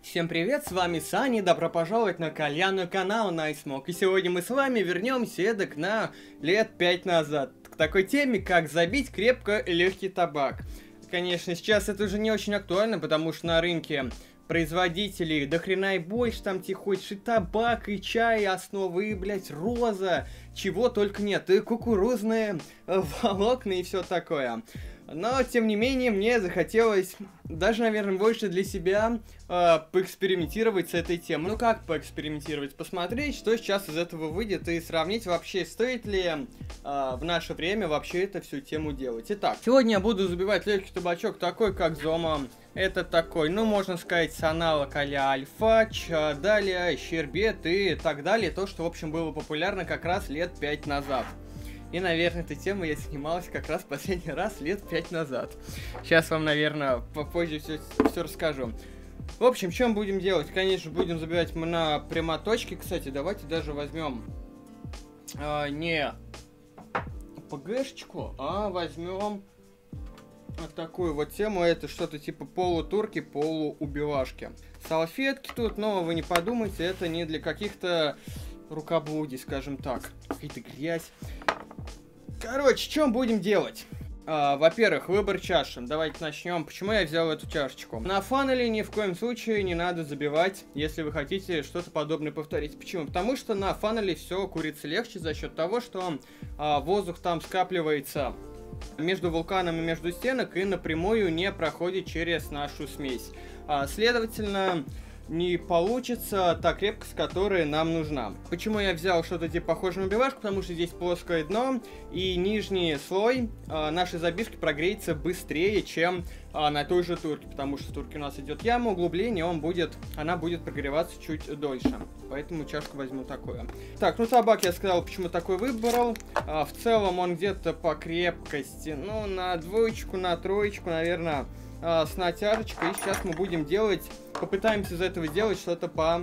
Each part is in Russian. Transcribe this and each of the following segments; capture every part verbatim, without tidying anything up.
Всем привет, с вами Саня, добро пожаловать на кальянный канал Nice. И сегодня мы с вами вернемся эдак на лет пять назад к такой теме, как забить крепко легкий табак. Конечно, сейчас это уже не очень актуально, потому что на рынке производителей до хрена и больше, там тебе хочешь и табак, и чай, основы, и, блять, роза, чего только нет, и кукурузные волокна и все такое. Но, тем не менее, мне захотелось даже, наверное, больше для себя э, поэкспериментировать с этой темой. Ну как поэкспериментировать? Посмотреть, что сейчас из этого выйдет, и сравнить вообще, стоит ли э, в наше время вообще эту всю тему делать. Итак, сегодня я буду забивать легкий табачок такой, как Зома. Это такой, ну, можно сказать, аналог а-ля Альфач, а далее Щербет и так далее. То, что, в общем, было популярно как раз лет пять назад. И, наверное, этой темой я занималась как раз последний раз лет пять назад. Сейчас вам, наверное, попозже все, все расскажу. В общем, чем будем делать? Конечно, будем забивать мы на прямоточки. Кстати, давайте даже возьмем а, не ПГшечку, а возьмем вот такую вот тему. Это что-то типа полутурки, полуубивашки. Салфетки тут, но вы не подумайте, это не для каких-то рукоблудий, скажем так. Какая-то грязь. Короче, что будем делать? А, во-первых, выбор чаши. Давайте начнем. Почему я взял эту чашечку? На фанеле ни в коем случае не надо забивать, если вы хотите что-то подобное повторить. Почему? Потому что на фанеле все курится легче за счет того, что а, воздух там скапливается между вулканом и между стенок и напрямую не проходит через нашу смесь. А, следовательно, не получится та крепкость, которая нам нужна. Почему я взял что-то типа похожее на убивашку? Потому что здесь плоское дно, и нижний слой э, нашей забивки прогреется быстрее, чем э, на той же турке. Потому что в турке у нас идет яма, углубление, он будет, она будет прогреваться чуть дольше. Поэтому чашку возьму такую. Так, ну табак я сказал, почему такой выбрал. А, в целом он где-то по крепкости, ну, на двоечку, на троечку, наверное, с натяжечкой. И сейчас мы будем делать, попытаемся из этого сделать что-то по,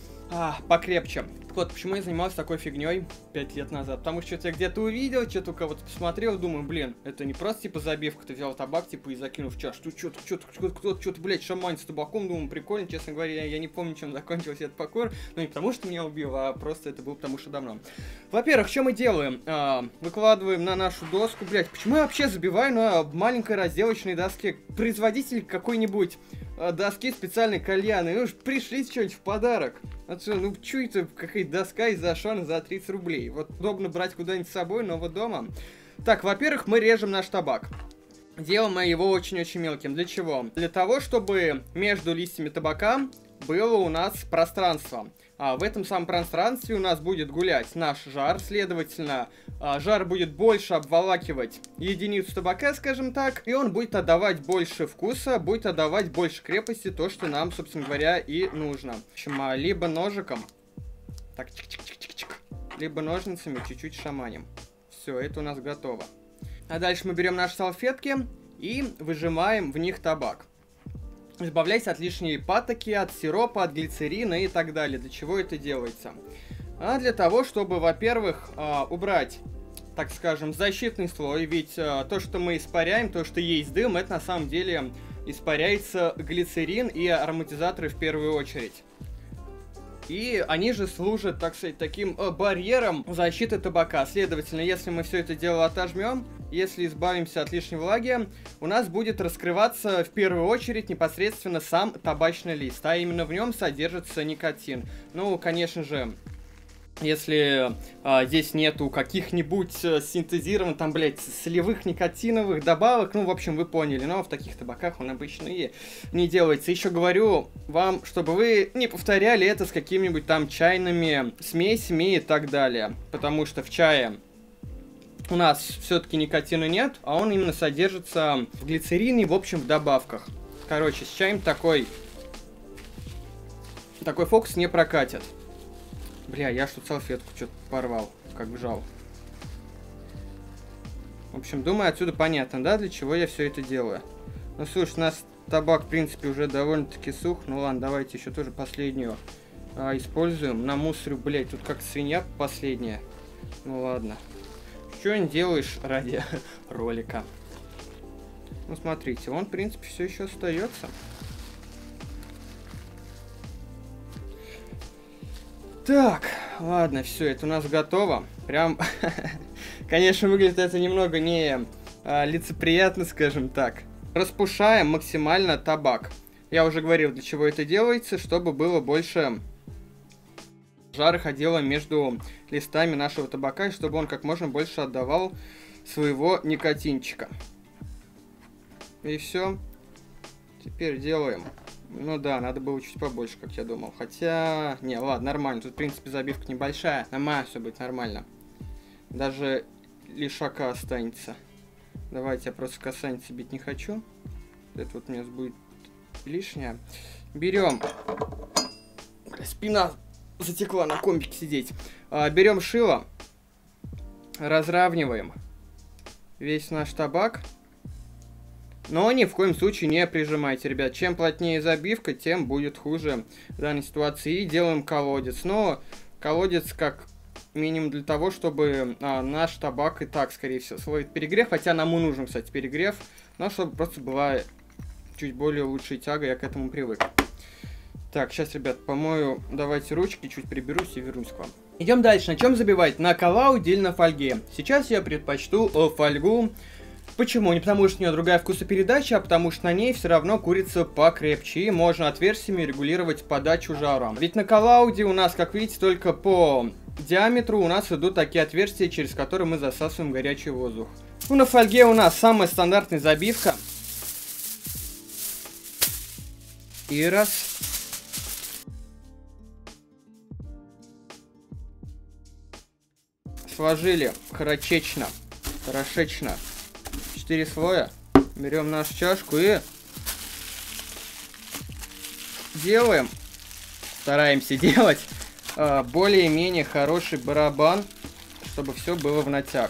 а, покрепче. Так вот, почему я занимался такой фигней пять лет назад? Потому что что-то я где-то увидел, что-то у кого-то посмотрел, думаю, блин, это не просто типа забивка, ты взял табак, типа, и закинул в чашу. Тут что-то, что-то, кто-то, что-то, блядь, шамань с табаком, думаю, прикольно, честно говоря, я, я не помню, чем закончился этот покор, но не потому что меня убил, а просто это было потому что давно. Во-первых, что мы делаем? А, выкладываем на нашу доску, блядь, почему я вообще забиваю на маленькой разделочной доске? Производитель какой-нибудь доски специальной кальяны, ну уж пришли что-нибудь в подарок. А что, ну чё это какая-то доска из Ашана за тридцать рублей? Вот удобно брать куда-нибудь с собой, но вот дома. Так, во-первых, мы режем наш табак. Делаем мы его очень-очень мелким. Для чего? Для того, чтобы между листьями табака было у нас пространство. А в этом самом пространстве у нас будет гулять наш жар, следовательно, жар будет больше обволакивать единицу табака, скажем так, и он будет отдавать больше вкуса, будет отдавать больше крепости, то, что нам, собственно говоря, и нужно. В общем, либо ножиком, так, чик-чик-чик-чик-чик, либо ножницами чуть-чуть шаманим. Все, это у нас готово. А дальше мы берем наши салфетки и выжимаем в них табак. Избавляйся от лишней патоки, от сиропа, от глицерина и так далее. Для чего это делается? А для того, чтобы, во-первых, убрать, так скажем, защитный слой. Ведь то, что мы испаряем, то, что есть дым, это на самом деле испаряется глицерин и ароматизаторы в первую очередь. И они же служат, так сказать, таким э, барьером защиты табака. Следовательно, если мы все это дело отожмем, если избавимся от лишней влаги, у нас будет раскрываться в первую очередь непосредственно сам табачный лист, а именно в нем содержится никотин. Ну, конечно же, если а, здесь нету каких-нибудь а, синтезированных, там, блядь, солевых никотиновых добавок, ну, в общем, вы поняли, но в таких табаках он обычно и не делается. Еще говорю вам, чтобы вы не повторяли это с какими-нибудь там чайными смесями и так далее, потому что в чае у нас все-таки никотина нет, а он именно содержится в глицерине, в общем, в добавках. Короче, с чаем такой, такой фокус не прокатит. Бля, я ж тут салфетку что-то порвал, как вжал. В общем, думаю, отсюда понятно, да, для чего я все это делаю. Ну, слушай, у нас табак, в принципе, уже довольно-таки сух. Ну ладно, давайте еще тоже последнюю а, используем. Намусорю, блядь, тут как свинья последняя. Ну ладно. Что не делаешь ради ролика? Ну, смотрите, он, в принципе, все еще остается. Так, ладно, все, это у нас готово. Прям, конечно, выглядит это немного не а, лицеприятно, скажем так. Распушаем максимально табак. Я уже говорил, для чего это делается, чтобы было больше жара ходило между листами нашего табака, и чтобы он как можно больше отдавал своего никотинчика. И все. Теперь делаем. Ну да, надо было чуть побольше, как я думал. Хотя... Не, ладно, нормально. Тут, в принципе, забивка небольшая. Нормально все будет нормально. Даже лишака останется. Давайте, я просто касание бить не хочу. Это вот у меня будет лишнее. Берем. Спина затекла на комбике сидеть. А, берем шило. Разравниваем весь наш табак. Но ни в коем случае не прижимайте, ребят. Чем плотнее забивка, тем будет хуже в данной ситуации. И делаем колодец. Но колодец как минимум для того, чтобы а, наш табак и так, скорее всего, словит перегрев. Хотя нам и нужен, кстати, перегрев. Но чтобы просто была чуть более лучшая тяга, я к этому привык. Так, сейчас, ребят, помою. Давайте ручки, чуть приберусь и вернусь к вам. Идем дальше. На чем забивать? На коллауде или на фольге? Сейчас я предпочту фольгу. Почему? Не потому что у нее другая вкусопередача, а потому что на ней все равно курица покрепче, и можно отверстиями регулировать подачу жара. Ведь на коллауде у нас, как видите, только по диаметру у нас идут такие отверстия, через которые мы засасываем горячий воздух. Ну, на фольге у нас самая стандартная забивка. И раз. Сложили хорошечно, хорошечно. Четыре слоя. Берем нашу чашку и делаем, стараемся делать э, более-менее хороший барабан, чтобы все было в натяг.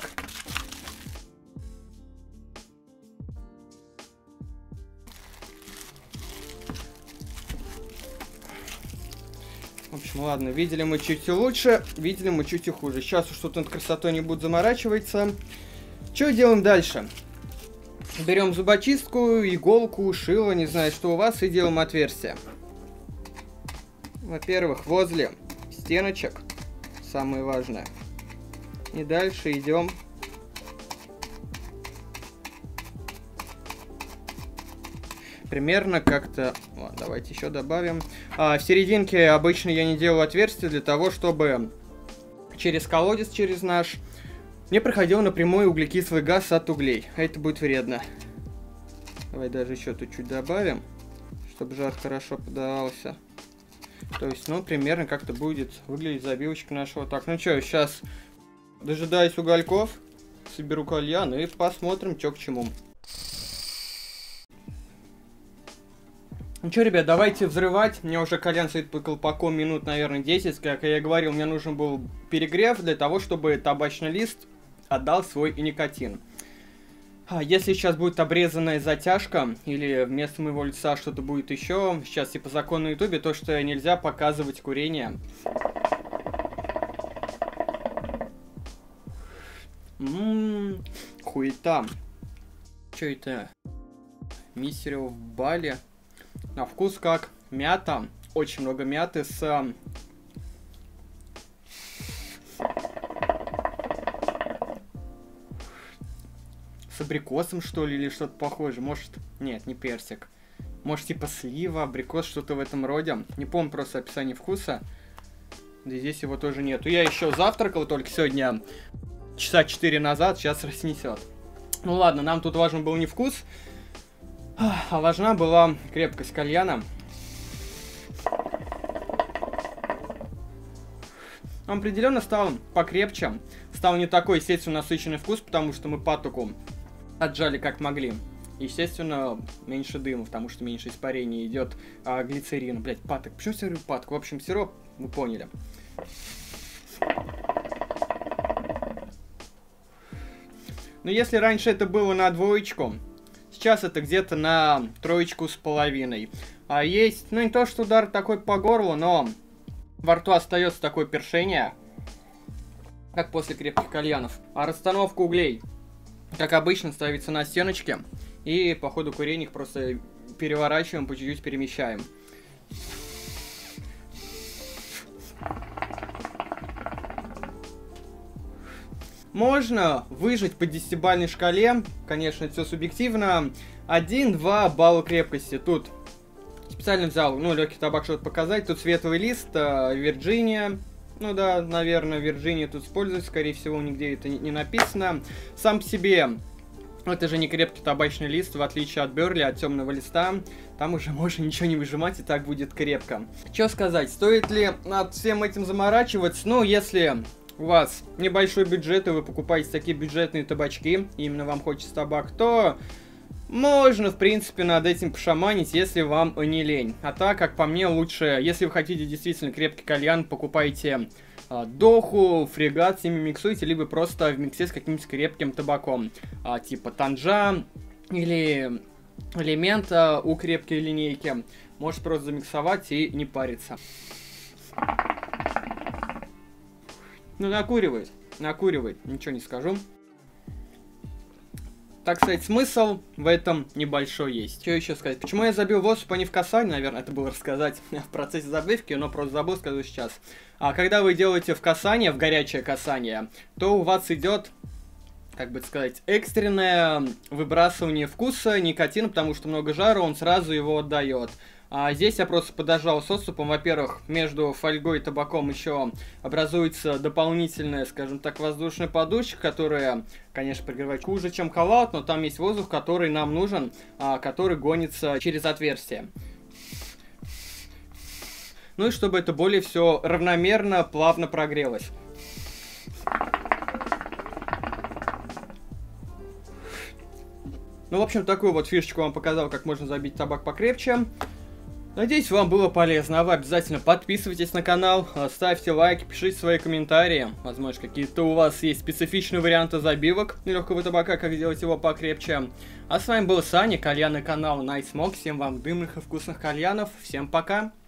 В общем, ладно, видели мы чуть лучше, видели мы чуть хуже. Сейчас уж тут над красотой не буду заморачиваться. Что делаем дальше? Берем зубочистку, иголку, шило, не знаю, что у вас, и делаем отверстие. Во-первых, возле стеночек, самое важное. И дальше идем. Примерно как-то... Давайте еще добавим. А, в серединке обычно я не делаю отверстие для того, чтобы через колодец, через наш... не проходил напрямую углекислый газ от углей. А это будет вредно. Давай даже еще тут чуть добавим, чтобы жар хорошо подавался. То есть, ну, примерно как-то будет выглядеть забивочка нашего. Так, ну что, сейчас дожидаюсь угольков, соберу кальян и посмотрим, что к чему. Ну что, ребят, давайте взрывать. Мне уже кальян стоит под колпаком минут, наверное, десять. Как я и говорил, мне нужен был перегрев для того, чтобы табачный лист отдал свой никотин. А если сейчас будет обрезанная затяжка, или вместо моего лица что-то будет еще, сейчас типа закон на ютубе, то что нельзя показывать курение. Ммм, хуета. Что это? Мистерио в Бали. На вкус как мята. Очень много мяты с... с абрикосом, что ли, или что-то похожее. Может... Нет, не персик. Может, типа слива, абрикос, что-то в этом роде. Не помню просто описание вкуса. Да здесь его тоже нету. Я еще завтракал только сегодня часа четыре назад. Сейчас разнесет. Ну ладно, нам тут важен был не вкус, а важна была крепкость кальяна. Он определенно стал покрепче. Стал не такой, естественно, насыщенный вкус, потому что мы патоку отжали как могли. Естественно, меньше дыма, потому что меньше испарения идет а, глицерина. Блять, паток. Почему я говорю паток? В общем, сироп, вы поняли. Но если раньше это было на двоечку, сейчас это где-то на троечку с половиной. А есть, ну не то что удар такой по горлу, но во рту остается такое першение, как после крепких кальянов. А расстановка углей, как обычно, ставится на стеночке. И по ходу курения их просто переворачиваем, по чуть-чуть перемещаем. можно выжить по десятибалльной шкале, конечно, это все субъективно, один-два балла крепкости. Тут специально взял, ну, легкий табак, чтобы показать, тут светлый лист, Вирджиния. Ну да, наверное, Вирджиния тут используется, скорее всего, нигде это не написано. Сам по себе, это же не крепкий табачный лист, в отличие от Берли, от темного листа. Там уже можно ничего не выжимать, и так будет крепко. Что сказать, стоит ли над всем этим заморачиваться? Ну, если у вас небольшой бюджет, и вы покупаете такие бюджетные табачки, и именно вам хочется табак, то можно, в принципе, над этим пошаманить, если вам не лень. А так, как по мне, лучше, если вы хотите действительно крепкий кальян, покупайте а, доху, фрегат, с ними миксуйте, либо просто в миксе с каким-нибудь крепким табаком. А, типа танжа или элемента у крепкой линейки. Можете просто замиксовать и не париться. Ну, накуривает, накуривает, ничего не скажу. Так сказать, смысл в этом небольшой есть. Что еще сказать? Почему я забил в оспу, а не в касание? Наверное, это было рассказать в процессе забивки, но просто забыл, скажу сейчас. А когда вы делаете в касание, в горячее касание, то у вас идет, как бы сказать, экстренное выбрасывание вкуса никотина, потому что много жара, он сразу его отдает. А здесь я просто подожал с отступом. Во-первых, между фольгой и табаком еще образуется дополнительная, скажем так, воздушная подушка, которая, конечно, прогревает хуже, чем халат, но там есть воздух, который нам нужен, а, который гонится через отверстие. Ну и чтобы это более все равномерно, плавно прогрелось. Ну, в общем, такую вот фишечку вам показал, как можно забить табак покрепче. Надеюсь, вам было полезно, а вы обязательно подписывайтесь на канал, ставьте лайки, пишите свои комментарии. Возможно, какие-то у вас есть специфичные варианты забивок легкого табака, как сделать его покрепче. А с вами был Саня, кальянный канал Night Smoke. Всем вам дымных и вкусных кальянов. Всем пока!